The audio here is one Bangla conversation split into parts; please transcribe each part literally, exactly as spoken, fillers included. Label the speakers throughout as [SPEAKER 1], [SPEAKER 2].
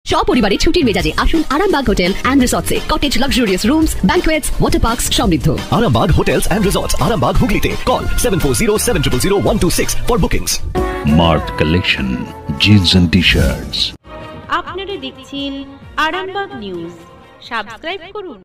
[SPEAKER 1] সপরিবারে ছুটির মেজাজে আসুন আরামবাগ হোটেল এন্ড রিসর্টসে। Cottage, luxurious rooms, banquets, water parks সমৃদ্ধ।
[SPEAKER 2] Arambag Hotels and Resorts, Arambag Hooghly. Call seven four zero seven zero zero one two six for bookings.
[SPEAKER 3] Mart Collection, jeans and t-shirts.
[SPEAKER 4] আপনারা দেখছেন আরামবাগ নিউজ। সাবস্ক্রাইব করুন।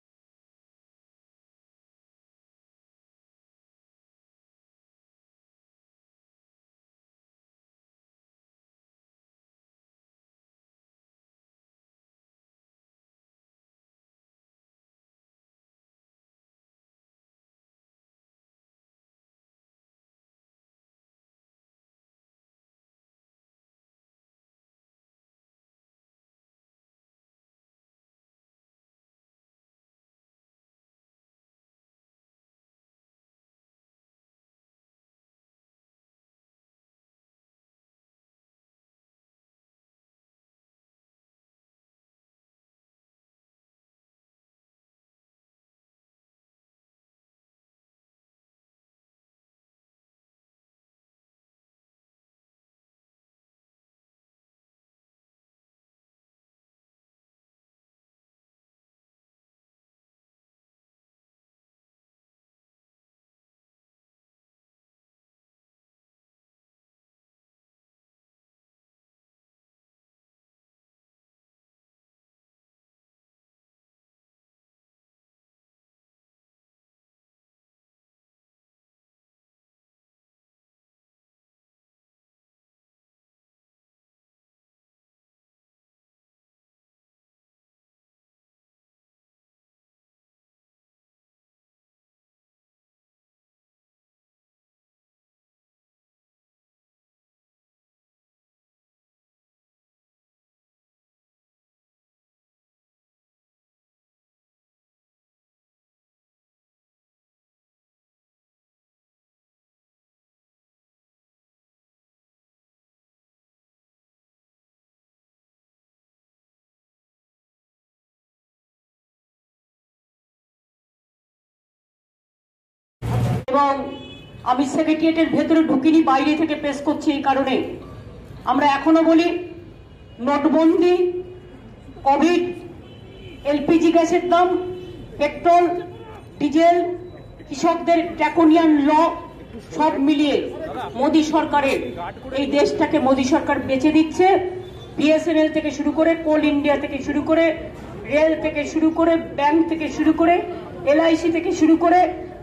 [SPEAKER 5] এবং আমি সেক্রেটারিয়েটের ভেতরে ঢুকিনি, বাইরে থেকে পেশ করছি। এই কারণে আমরা এখনো বলি নোটবন্দি, কোভিড, এলপিজি গ্যাসের দাম, পেট্রোল, ডিজেল, কৃষকদের ড্রাকোনিয়ান ল সব মিলিয়ে মোদী সরকারের এই দেশটাকে মোদী সরকার বেঁচে দিচ্ছে। বিএসএনএল থেকে শুরু করে, কোল ইন্ডিয়া থেকে শুরু করে, রেল থেকে শুরু করে, ব্যাংক থেকে শুরু করে, এলআইসি থেকে শুরু করে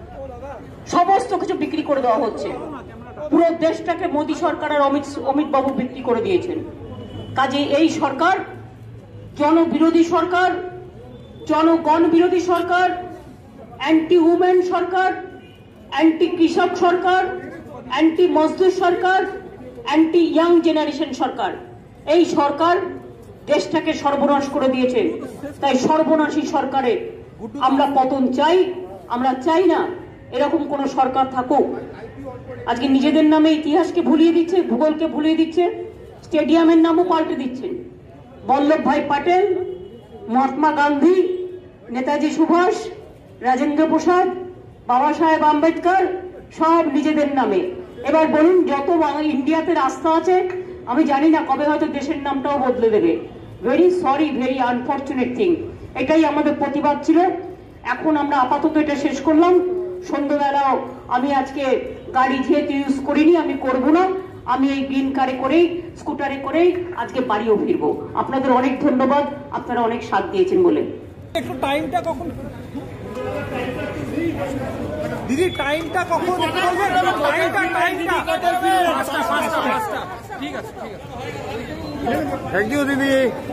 [SPEAKER 5] সমস্ত কিছু বিক্রি করে দেওয়া হচ্ছে। পুরো দেশটাকে মোদী সরকার আর অমিত অমিত বাবু বিক্রি করে দিয়েছেন। কাজে এই সরকার জনবিরোধী সরকার, জনগণ বিরোধী সরকার, অ্যান্টি উমেন সরকার, অ্যান্টি কৃষক সরকার, অ্যান্টি মজদুর সরকার, অ্যান্টি ইয়াং জেনারেশন সরকার। এই সরকার দেশটাকে সর্বনাশ করে দিয়েছে। তাই সর্বনাশী সরকারে আমরা পতন চাই। আমরা চাই না এরকম কোন সরকার থাকুক। আজকে নিজেদের নামে ইতিহাসকে ভুলিয়ে দিচ্ছে, ভূগোলকে ভুলিয়ে দিচ্ছে, স্টেডিয়ামের নামও পাল্টে দিচ্ছেন। বল্লভভাই প্যাটেল, মহাত্মা গান্ধী, নেতাজি সুভাষ, রাজেন্দ্র প্রসাদ, বাবা সাহেব আম্বেদকর সব নিজেদের নামে। এবার বলুন, যত ইন্ডিয়াতে রাস্তা আছে আমি জানি না কবে হয়তো দেশের নামটাও বদলে দেবে। Very sorry, very unfortunate thing. এটাই আমাদের প্রতিবাদ ছিল। এখন আমরা আপাতত এটা শেষ করলাম। সন্ধ্যাবেলাও আমি আজকে গাড়ি যেহেতু ইউজ করিনি, আমি করব না। আমি এই গ্রিন কারে করেই, স্কুটারে করেই আজকে বাড়িও ফিরবো। আপনাদের অনেক ধন্যবাদ, আপনারা অনেক সাথ দিয়েছেন বলে।
[SPEAKER 6] একটু টাইমটা কখন দিদি, টাইমটা কখন টাইমটা টাইমটা ঠিক আছে, ঠিক আছে, থ্যাংক ইউ দিদি।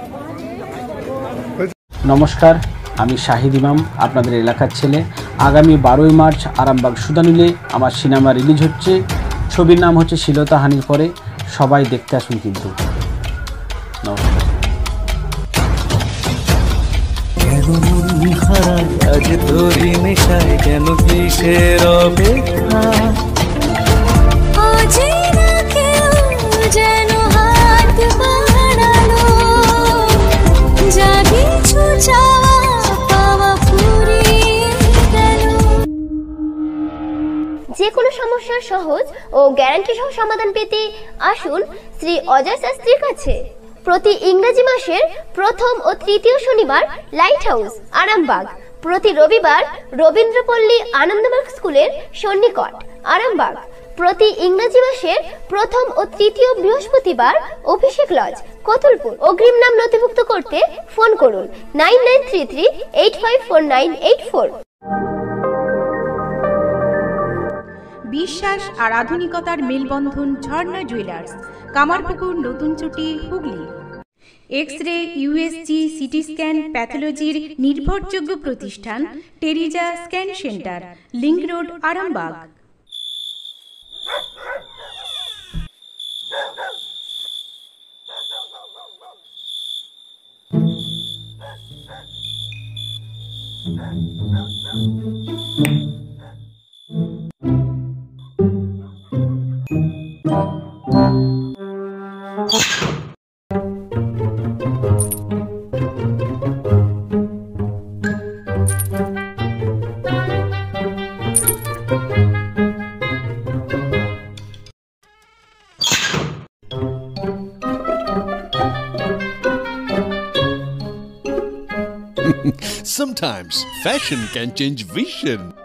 [SPEAKER 7] নমস্কার, আমি শাহিদ ইমাম, আপনাদের এলাকার ছেলে। আগামী বারোই মার্চ আরামবাগ সুদানুলে আমার সিনেমা রিলিজ হচ্ছে। ছবির নাম হচ্ছে শ্লীলতা হানির পরে। সবাই দেখতে আসুন কিন্তু। নমস্কার।
[SPEAKER 8] আজ তোরি নেশায় কেন কিসের অপেক্ষা, যেন হাত বাড়ালো, যা কিছু চাওয়া পাওয়া ফুরিয়ে গেল।
[SPEAKER 9] যে কোনো সমস্যার সহজ ও গ্যারান্টি সহ সমাধান পেতে আসুন শ্রী অজয় শাস্ত্রীর কাছে। প্রতি ইংরেজি মাসের প্রথম ও তৃতীয় শনিবার লাইট হাউস আরামবাগ, প্রতি রবিবার রবীন্দ্রপল্লী আনন্দমার্গ স্কুলের সন্নিকট আরামবাগ, প্রতি ইংরেজি মাসের প্রথম ও তৃতীয় বৃহস্পতিবার অভিষেক লজ কতুলপুর। অগ্রিম নাম নথিভুক্ত করতে ফোন করুন nine nine three three eight five four nine eight four.
[SPEAKER 4] বিশ্বাস আর আধুনিকতার মেলবন্ধন Jharna jewellers, Kamarpukur, Natun Chuti, Hooghly. X ray, USG, CT scan, প্যাথোলজির নির্ভরযোগ্য প্রতিষ্ঠান Teresa scan centre, link road, Arambagh.
[SPEAKER 10] Sometimes fashion can change vision.